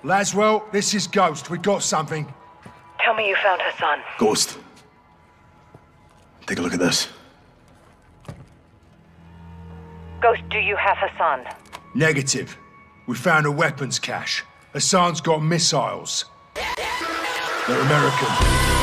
Laswell, this is Ghost. We got something. Tell me you found Hassan. Ghost. Take a look at this. Ghost, do you have Hassan? Negative. We found a weapons cache. Hassan's got missiles. They're American.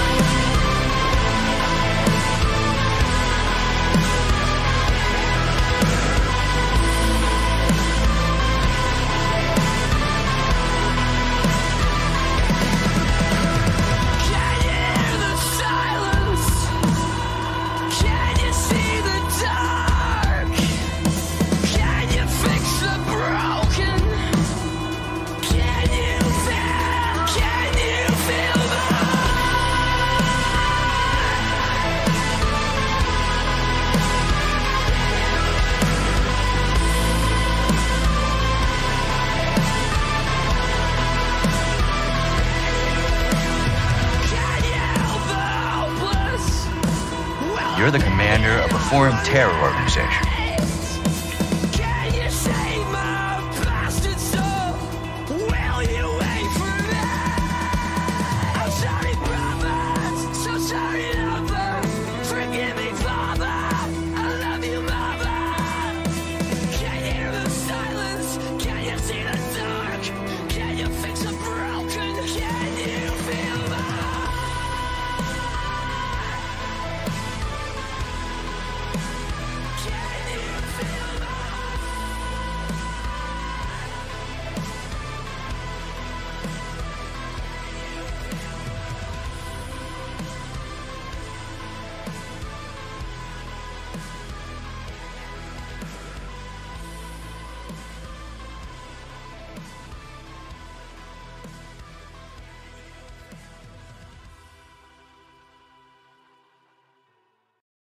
You're the commander of a foreign terror organization. Can you save my bastard soul? Will you